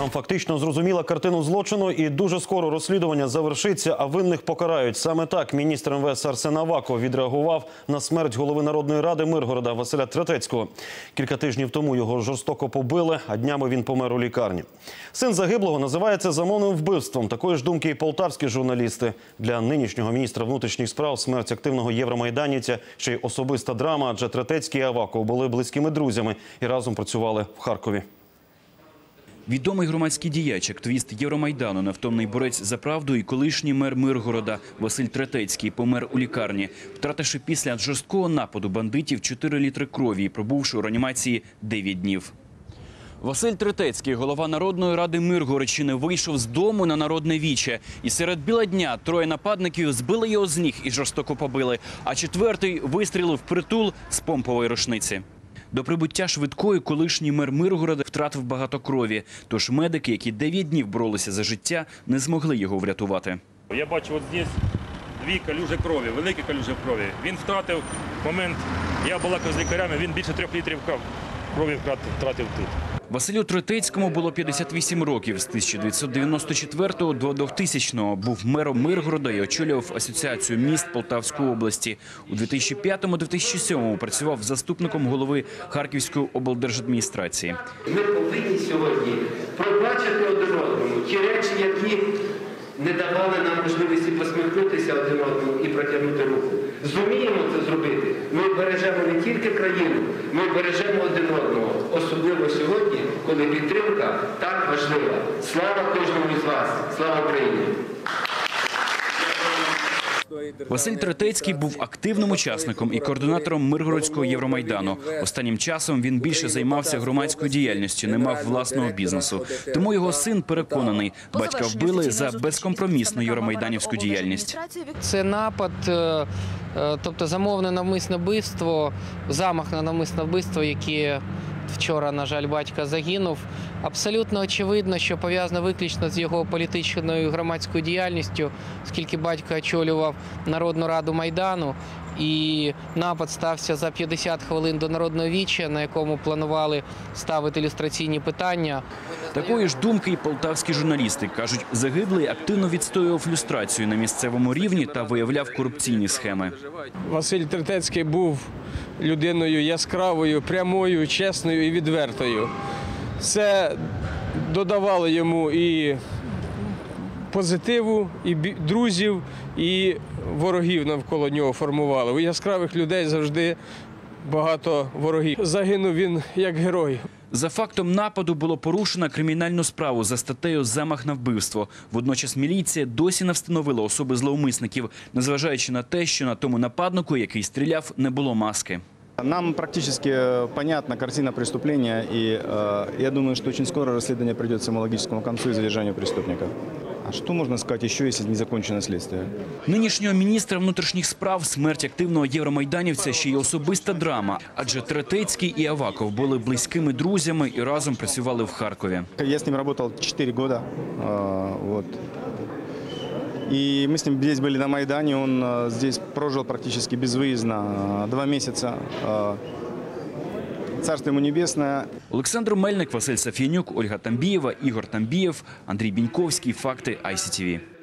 Нам фактично зрозуміла картину злочину і дуже скоро розслідування завершиться, а винних покарають. Саме так міністр МВС Арсен Аваков відреагував на смерть голови Народної ради Миргорода Василя Третецького. Кілька тижнів тому його жорстоко побили, а днями він помер у лікарні. Син загиблого називає це замовним вбивством. Такої ж думки і полтавські журналісти. Для нинішнього міністра внутрішніх справ смерть активного євромайданівця ще й особиста драма, адже Третецький і Аваков були близькими друзями і разом працювали в Харкові. Відомий громадський діяч, активіст Євромайдану, невтомний борець за правду і колишній мер Миргорода Василь Третецький помер у лікарні, втративши після жорсткого нападу бандитів 4 літри крові і пробувши у реанімації 9 днів. Василь Третецький, голова Народної ради Миргородщини, вийшов з дому на народне віче. І серед біла дня 3 нападників збили його з ніг і жорстоко побили, а 4-й вистрілив впритул з помпової рушниці. До прибуття швидкої колишній мер Миргорода втратив багато крові. Тож медики, які 9 днів боролися за життя, не змогли його врятувати. Я бачу, от тут 2 калюжі крові, великі калюжі крові. Він втратив момент, я балакав з лікарями, він більше 3 літрів крові втратив тут. Василю Третецькому було 58 років. З 1994 до 2000-го був мером Миргорода і очолював Асоціацію міст Полтавської області. У 2005-2007 працював заступником голови Харківської облдержадміністрації. Ми повинні сьогодні пробачити один одному ті речі, які не давали нам можливості посміхнутися один одному і протягнути руку. Зуміємо це зробити. Ми бережемо не тільки країну, ми бережемо один одного. Особливо сьогодні, коли підтримка так важлива. Слава кожному з вас! Слава Україні! Василь Третецький був активним учасником і координатором Миргородського Євромайдану. Останнім часом він більше займався громадською діяльністю, не мав власного бізнесу. Тому його син переконаний, батька вбили за безкомпромісну євромайданівську діяльність. Це напад, тобто замовне навмисне вбивство, замах на навмисне вбивство, яке вчора, на жаль, батько загинув. Абсолютно очевидно, що пов'язано виключно з його політичною громадською діяльністю, оскільки батько очолював Народну раду Майдану, і напад стався за 50 хвилин до народного віча, на якому планували ставити ілюстраційні питання. Такої ж думки і полтавські журналісти. Кажуть, загиблий активно відстоював люстрацію на місцевому рівні та виявляв корупційні схеми. Василь Третецький був людиною яскравою, прямою, чесною і відвертою. Це додавало йому і позитиву, і друзів, і ворогів навколо нього формували. У яскравих людей завжди багато ворогів. Загинув він як герой. За фактом нападу було порушено кримінальну справу за статтею «Замах на вбивство». Водночас міліція досі не встановила особи зловмисників, незважаючи на те, що на тому нападнику, який стріляв, не було маски. Нам практически понятна картина преступления, и я думаю, что очень скоро расследование придет к самологическому концу и задержанию преступников. А что можно сказать еще, если не закончено следствие? Нинішнього міністра внутрішніх справ смерть активного євромайданівця ще й особиста драма, адже Третецький і Аваков були близькими друзями і разом працювали в Харкові. Я с ним работал 4 года, вот. И мы с ним здесь были на Майдане, он здесь прожил практически безвыездно 2 месяца. Царство ему небесное. Олександр Мельник, Василь Сафіянюк, Ольга Тамбієва, Ігор Тамбієв, Андрій Біньковський. Факти ICTV.